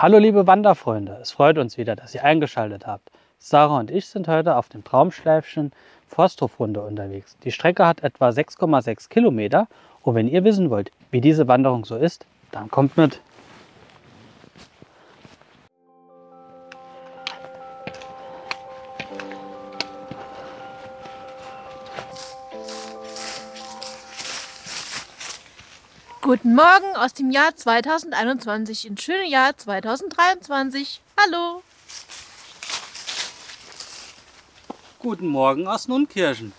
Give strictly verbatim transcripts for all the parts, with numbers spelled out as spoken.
Hallo liebe Wanderfreunde, es freut uns wieder, dass ihr eingeschaltet habt. Sarah und ich sind heute auf dem Traumschleifchen Forsthofrunde unterwegs. Die Strecke hat etwa sechs Komma sechs Kilometer und wenn ihr wissen wollt, wie diese Wanderung so ist, dann kommt mit. Guten Morgen aus dem Jahr zweitausendeinundzwanzig ins schöne Jahr zweitausenddreiundzwanzig. Hallo! Guten Morgen aus Nunkirchen.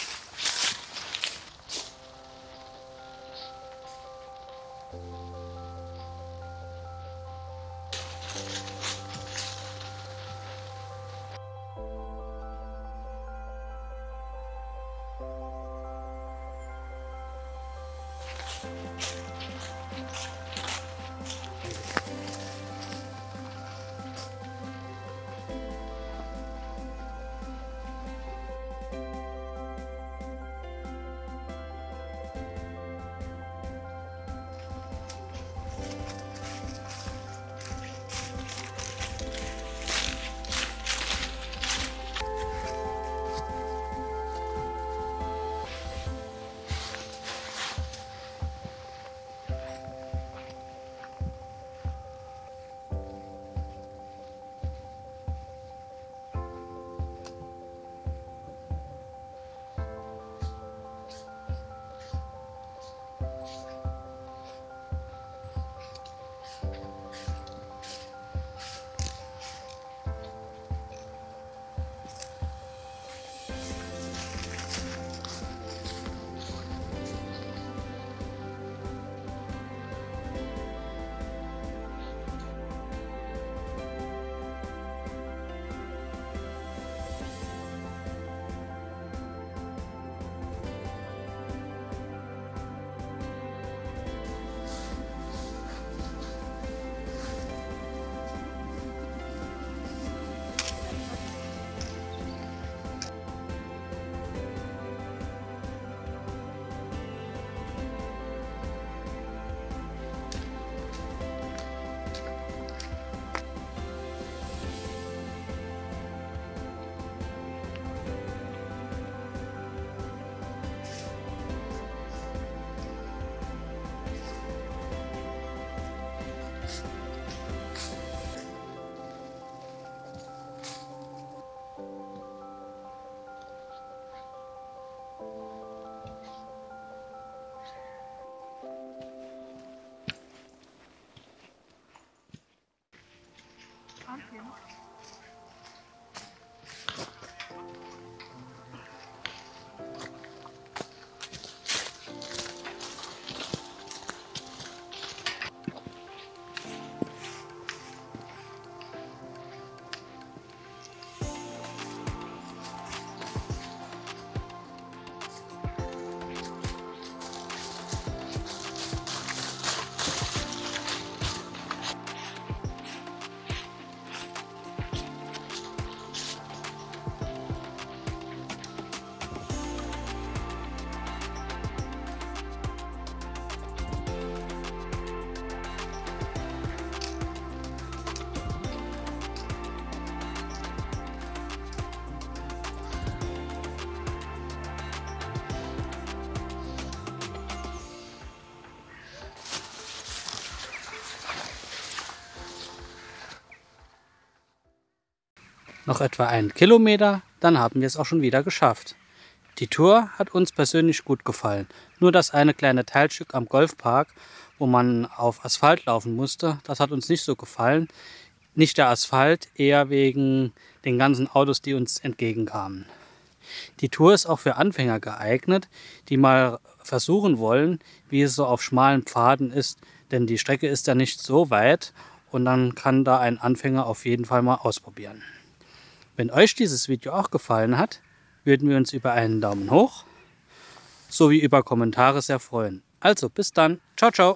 Noch etwa einen Kilometer, dann haben wir es auch schon wieder geschafft. Die Tour hat uns persönlich gut gefallen. Nur das eine kleine Teilstück am Golfpark, wo man auf Asphalt laufen musste, das hat uns nicht so gefallen. Nicht der Asphalt, eher wegen den ganzen Autos, die uns entgegenkamen. Die Tour ist auch für Anfänger geeignet, die mal versuchen wollen, wie es so auf schmalen Pfaden ist, denn die Strecke ist ja nicht so weit und dann kann da ein Anfänger auf jeden Fall mal ausprobieren. Wenn euch dieses Video auch gefallen hat, würden wir uns über einen Daumen hoch sowie über Kommentare sehr freuen. Also bis dann, ciao, ciao!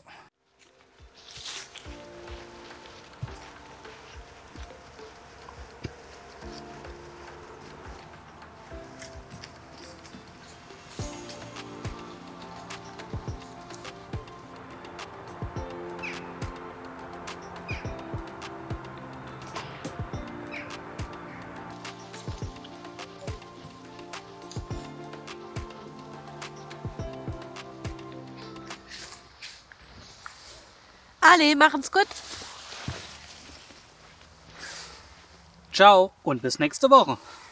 Alle, machen's gut. Ciao und bis nächste Woche.